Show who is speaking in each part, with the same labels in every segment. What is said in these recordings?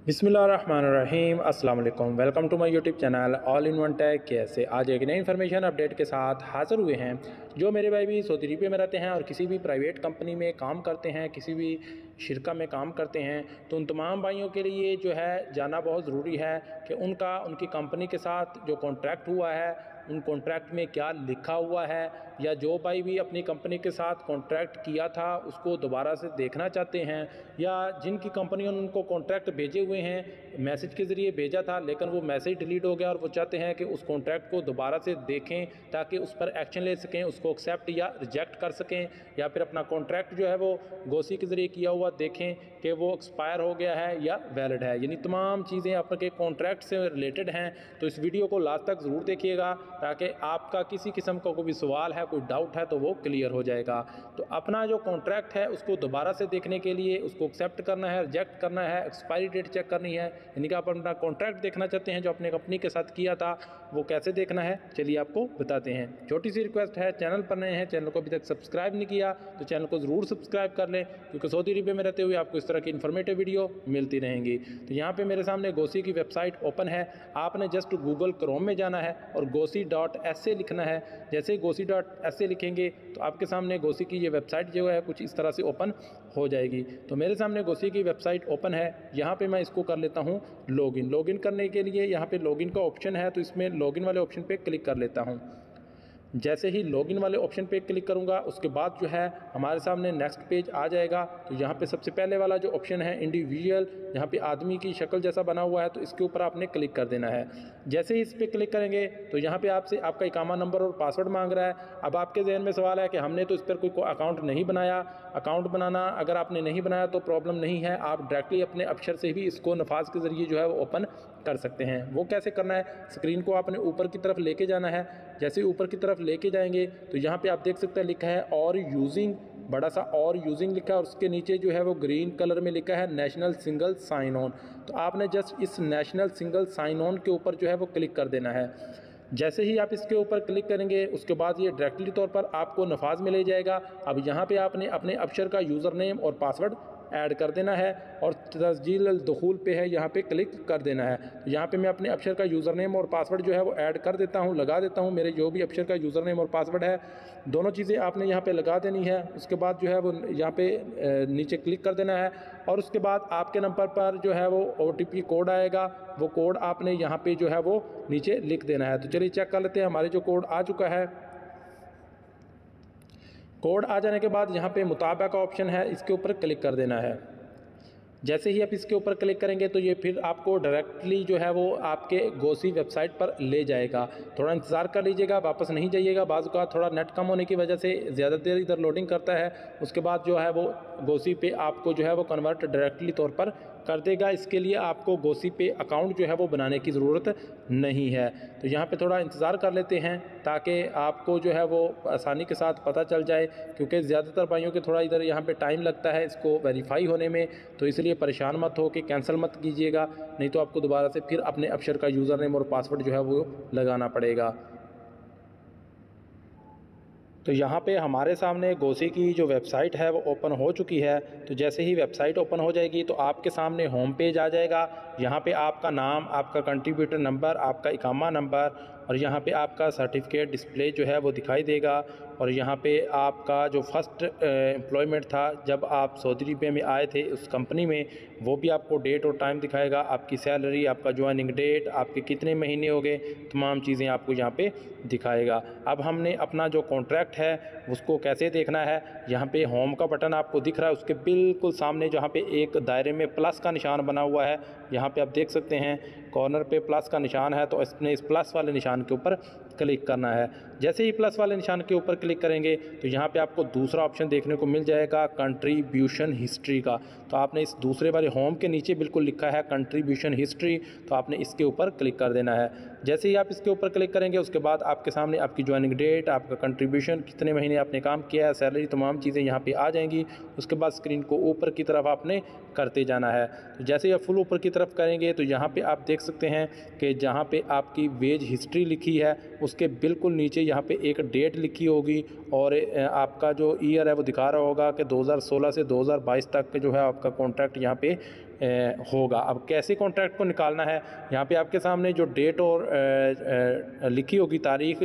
Speaker 1: बिस्मिल्लाहिर्रहमानिर्रहीम अस्सलाम वालेकुम। Welcome to my YouTube channel all in one tech. कैसे आज एक नई इन्फॉर्मेशन अपडेट के साथ हाज़िर हुए हैं। जो मेरे भाई भी सऊदी अरब में रहते हैं और किसी भी प्राइवेट कंपनी में काम करते हैं, किसी भी शिरका में काम करते हैं, तो उन तमाम भाइयों के लिए जो है जाना बहुत ज़रूरी है कि उनकी कंपनी के साथ जो कॉन्ट्रैक्ट हुआ है उन कॉन्ट्रैक्ट में क्या लिखा हुआ है, या जो भाई भी अपनी कंपनी के साथ कॉन्ट्रैक्ट किया था उसको दोबारा से देखना चाहते हैं, या जिनकी कंपनियों ने उनको कॉन्ट्रैक्ट भेजे हुए हैं, मैसेज के ज़रिए भेजा था लेकिन वो मैसेज डिलीट हो गया और वो चाहते हैं कि उस कॉन्ट्रैक्ट को दोबारा से देखें ताकि उस पर एक्शन ले सकें, उसको एक्सेप्ट या रिजेक्ट कर सकें, या फिर अपना कॉन्ट्रैक्ट जो है वो गोसी के ज़रिए किया हुआ देखें कि वो एक्सपायर हो गया है या वैलिड है। यानी तमाम चीज़ें आपके कॉन्ट्रैक्ट से रिलेटेड हैं, तो इस वीडियो को लास्ट तक ज़रूर देखिएगा ताकि आपका किसी किस्म का कोई भी सवाल है, कोई डाउट है तो वो क्लियर हो जाएगा। तो अपना जो कॉन्ट्रैक्ट है उसको दोबारा से देखने के लिए उसको एक्सेप्ट करना है, रिजेक्ट करना है, एक्सपायरी डेट चेक करनी है, यानी कि आप अपना कॉन्ट्रैक्ट देखना चाहते हैं जो अपने कंपनी के साथ किया था, वो कैसे देखना है चलिए आपको बताते हैं। छोटी सी रिक्वेस्ट है, चैनल पर नए हैं, चैनल को अभी तक सब्सक्राइब नहीं किया तो चैनल को ज़रूर सब्सक्राइब कर लें, क्योंकि सऊदी अरब में रहते हुए आपको इस तरह की इन्फॉर्मेटिव वीडियो मिलती रहेंगी। तो यहाँ पे मेरे सामने गोसी की वेबसाइट ओपन है। आपने जस्ट गूगल क्रोम में जाना है और gosi.sa लिखना है। जैसे ही gosi.sa लिखेंगे तो आपके सामने गोसी की ये वेबसाइट जो है कुछ इस तरह से ओपन हो जाएगी। तो मेरे सामने गोसी की वेबसाइट ओपन है। यहाँ पे मैं इसको कर लेता हूँ लॉगिन करने के लिए यहाँ पे लॉगिन का ऑप्शन है, तो इसमें लॉगिन वाले ऑप्शन पे क्लिक कर लेता हूँ। जैसे ही लॉगिन वाले ऑप्शन पे क्लिक करूंगा उसके बाद जो है हमारे सामने नेक्स्ट पेज आ जाएगा। तो यहाँ पे सबसे पहले वाला जो ऑप्शन है इंडिविजुअल, यहाँ पे आदमी की शक्ल जैसा बना हुआ है, तो इसके ऊपर आपने क्लिक कर देना है। जैसे ही इस पर क्लिक करेंगे तो यहाँ पे आपसे आपका इकामा नंबर और पासवर्ड मांग रहा है। अब आपके जहन में सवाल है कि हमने तो इस पर कोई अकाउंट नहीं बनाया। अकाउंट बनाना अगर आपने नहीं बनाया तो प्रॉब्लम नहीं है, आप डायरेक्टली अपने अफसर से भी इसको नफाज के ज़रिए जो है वो ओपन कर सकते हैं। वो कैसे करना है, स्क्रीन को आपने ऊपर की तरफ लेके जाना है। जैसे ऊपर की तरफ लेके जाएंगे तो यहाँ पे आप देख सकते हैं लिखा है और यूजिंग, बड़ा सा और यूजिंग लिखा है और उसके नीचे जो है वो ग्रीन कलर में लिखा है नेशनल सिंगल साइन ऑन। तो आपने जस्ट इस नेशनल सिंगल साइन ऑन के ऊपर जो है वो क्लिक कर देना है। जैसे ही आप इसके ऊपर क्लिक करेंगे उसके बाद ये डायरेक्टली तौर पर आपको नफाज में ले जाएगा। अब यहाँ पे आपने अपने अफसर का यूज़र नेम और पासवर्ड ऐड कर देना है और तस्जील दुखूल पे है, यहाँ पे क्लिक कर देना है। तो यहाँ पे मैं अपने अफसर का यूज़र नेम और पासवर्ड जो है वो ऐड कर देता हूँ, लगा देता हूँ। मेरे जो भी अफसर का यूज़र नेम और पासवर्ड है दोनों चीज़ें आपने यहाँ पे लगा देनी है। उसके बाद जो है वो यहाँ पे नीचे क्लिक कर देना है और उसके बाद आपके नंबर पर जो है वो OTP कोड आएगा, वो कोड आपने यहाँ पे जो है वो नीचे लिख देना है। तो चलिए चेक कर लेते हैं। हमारे जो कोड आ चुका है, कोड आ जाने के बाद यहाँ पे मुताबिक का ऑप्शन है, इसके ऊपर क्लिक कर देना है। जैसे ही आप इसके ऊपर क्लिक करेंगे तो ये फिर आपको डायरेक्टली जो है वो आपके गोसी वेबसाइट पर ले जाएगा। थोड़ा इंतज़ार कर लीजिएगा, वापस नहीं जाइएगा। बाज़ का थोड़ा नेट कम होने की वजह से ज़्यादा देर इधर लोडिंग करता है। उसके बाद जो है वो गोसी पे आपको जो है वो कन्वर्ट डायरेक्टली तौर पर कर देगा। इसके लिए आपको गोसी पे अकाउंट जो है वो बनाने की ज़रूरत नहीं है। तो यहाँ पे थोड़ा इंतज़ार कर लेते हैं ताकि आपको जो है वो आसानी के साथ पता चल जाए, क्योंकि ज़्यादातर भाइयों के थोड़ा इधर यहाँ पे टाइम लगता है इसको वेरीफाई होने में। तो इसलिए परेशान मत हो कि कैंसिल मत कीजिएगा, नहीं तो आपको दोबारा से फिर अपने अफसर का यूज़र नेम और पासवर्ड जो है वो लगाना पड़ेगा। तो यहाँ पे हमारे सामने गोसी की जो वेबसाइट है वो ओपन हो चुकी है। तो जैसे ही वेबसाइट ओपन हो जाएगी तो आपके सामने होम पेज आ जाएगा। यहाँ पे आपका नाम, आपका कंट्रीब्यूटर नंबर, आपका इकामा नंबर और यहाँ पे आपका सर्टिफिकेट डिस्प्ले जो है वो दिखाई देगा। और यहाँ पे आपका जो फर्स्ट एम्प्लॉयमेंट था जब आप सऊदी अरब में आए थे उस कंपनी में, वो भी आपको डेट और टाइम दिखाएगा, आपकी सैलरी, आपका ज्वाइनिंग डेट, आपके कितने महीने हो गए, तमाम चीज़ें आपको यहाँ पे दिखाएगा। अब हमने अपना जो कॉन्ट्रैक्ट है उसको कैसे देखना है, यहाँ पे होम का बटन आपको दिख रहा है, उसके बिल्कुल सामने जहाँ पे एक दायरे में प्लस का निशान बना हुआ है, यहाँ पे आप देख सकते हैं कॉर्नर पे प्लस का निशान है। तो इसने इस प्लस वाले निशान के ऊपर क्लिक करना है। जैसे ही प्लस वाले निशान के ऊपर क्लिक करेंगे तो यहाँ पे आपको दूसरा ऑप्शन देखने को मिल जाएगा कंट्रीब्यूशन हिस्ट्री का। तो आपने इस दूसरे वाले होम के नीचे बिल्कुल लिखा है कंट्रीब्यूशन हिस्ट्री, तो आपने इसके ऊपर क्लिक कर देना है। जैसे ही आप इसके ऊपर क्लिक करेंगे उसके बाद आपके सामने आपकी ज्वाइनिंग डेट, आपका कंट्रीब्यूशन, कितने महीने आपने काम किया है, सैलरी, तमाम चीज़ें यहाँ पे आ जाएंगी। उसके बाद स्क्रीन को ऊपर की तरफ आपने करते जाना है। तो जैसे ही आप फुल ऊपर की तरफ करेंगे तो यहाँ पे आप देख सकते हैं कि जहाँ पे आपकी वेज हिस्ट्री लिखी है उसके बिल्कुल नीचे यहाँ पे एक डेट लिखी होगी और आपका जो ईयर है वो दिखा रहा होगा कि 2016 से 2022 तक जो है आपका कॉन्ट्रैक्ट यहाँ पे होगा। अब कैसे कॉन्ट्रैक्ट को निकालना है, यहाँ पे आपके सामने जो डेट और लिखी होगी तारीख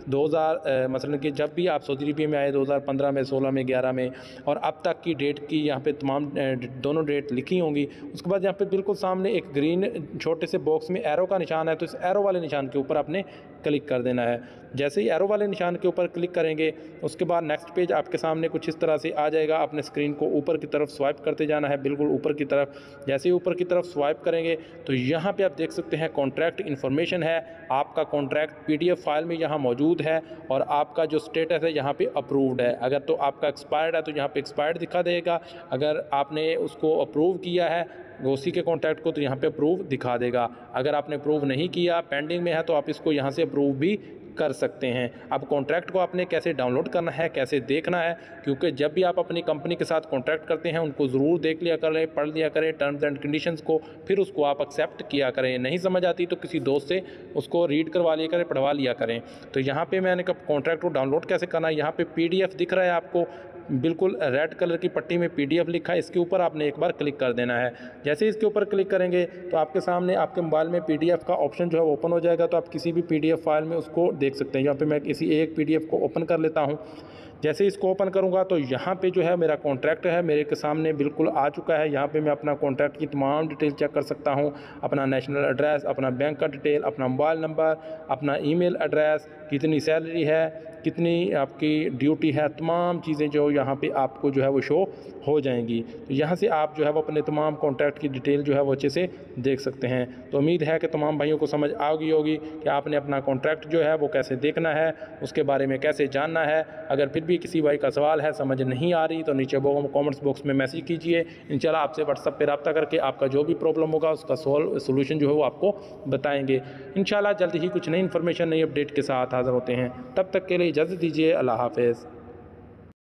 Speaker 1: 2000 मसलन कि जब भी आप सऊदी अरबिया में आए 2015 में, 16 में, 11 में और अब तक की डेट की यहाँ पे तमाम दोनों डेट लिखी होंगी। उसके बाद यहाँ पे बिल्कुल सामने एक ग्रीन छोटे से बॉक्स में एरो का निशान है, तो इस एरो वाले निशान के ऊपर आपने क्लिक कर देना है। जैसे ही एरो वाले निशान के ऊपर क्लिक करेंगे उसके बाद नेक्स्ट पेज आपके सामने कुछ इस तरह से आ जाएगा। अपने स्क्रीन को ऊपर की तरफ स्वाइप करते जाना है, बिल्कुल ऊपर की तरफ। जैसे ही ऊपर की तरफ स्वाइप करेंगे तो यहाँ पे आप देख सकते हैं कॉन्ट्रैक्ट इन्फॉर्मेशन है, आपका कॉन्ट्रैक्ट PDF फाइल में यहाँ मौजूद है और आपका जो स्टेटस है यहाँ पे अप्रूव्ड है। अगर तो आपका एक्सपायर्ड है तो यहाँ पे एक्सपायर्ड दिखा देगा, अगर आपने उसको अप्रूव किया है उसी के कॉन्ट्रैक्ट को तो यहाँ पे अप्रूव दिखा देगा। अगर आपने अप्रूव नहीं किया, पेंडिंग में है, तो आप इसको यहाँ से अप्रूव भी कर सकते हैं। अब कॉन्ट्रैक्ट को आपने कैसे डाउनलोड करना है, कैसे देखना है, क्योंकि जब भी आप अपनी कंपनी के साथ कॉन्ट्रैक्ट करते हैं उनको ज़रूर देख लिया करें, पढ़ लिया करें टर्म्स एंड कंडीशंस को, फिर उसको आप एक्सेप्ट किया करें। नहीं समझ आती तो किसी दोस्त से उसको रीड करवा लिया करें, पढ़वा लिया करें। तो यहाँ पे मैंने कब कॉन्ट्रैक्ट को डाउनलोड कैसे करना है, यहाँ पे PDF दिख रहा है आपको, बिल्कुल रेड कलर की पट्टी में PDF लिखा है, इसके ऊपर आपने एक बार क्लिक कर देना है। जैसे इसके ऊपर क्लिक करेंगे तो आपके सामने आपके मोबाइल में PDF का ऑप्शन जो है वो ओपन हो जाएगा, तो आप किसी भी PDF फाइल में उसको देख सकते हैं। यहाँ पे मैं किसी एक PDF को ओपन कर लेता हूँ। जैसे इसको ओपन करूँगा तो यहाँ पे जो है मेरा कॉन्ट्रैक्ट है मेरे के सामने बिल्कुल आ चुका है। यहाँ पे मैं अपना कॉन्ट्रैक्ट की तमाम डिटेल चेक कर सकता हूँ, अपना नेशनल एड्रेस, अपना बैंक का डिटेल, अपना मोबाइल नंबर, अपना ईमेल एड्रेस, कितनी सैलरी है, कितनी आपकी ड्यूटी है, तमाम चीज़ें जो यहाँ पे आपको जो है वो शो हो जाएंगी। तो यहाँ से आप जो है वो अपने तमाम कॉन्ट्रैक्ट की डिटेल जो है वो अच्छे से देख सकते हैं। तो उम्मीद है कि तमाम भाइयों को समझ आ गई होगी कि आपने अपना कॉन्ट्रैक्ट जो है वो कैसे देखना है, उसके बारे में कैसे जानना है। अगर फिर भी किसी भाई का सवाल है, समझ नहीं आ रही, तो नीचे कॉमेंट्स बॉक्स में मैसेज कीजिए। इंशाल्लाह आपसे व्हाट्सएप पर रब्ता करके आपका जो भी प्रॉब्लम होगा उसका सोल्यूशन जो है वो आपको बताएंगे। इंशाल्लाह जल्द ही कुछ नई इन्फॉर्मेशन, नई अपडेट के साथ हाज़िर होते हैं। तब तक के लिए इजाज़त दीजिए। अल्लाह हाफ़िज़।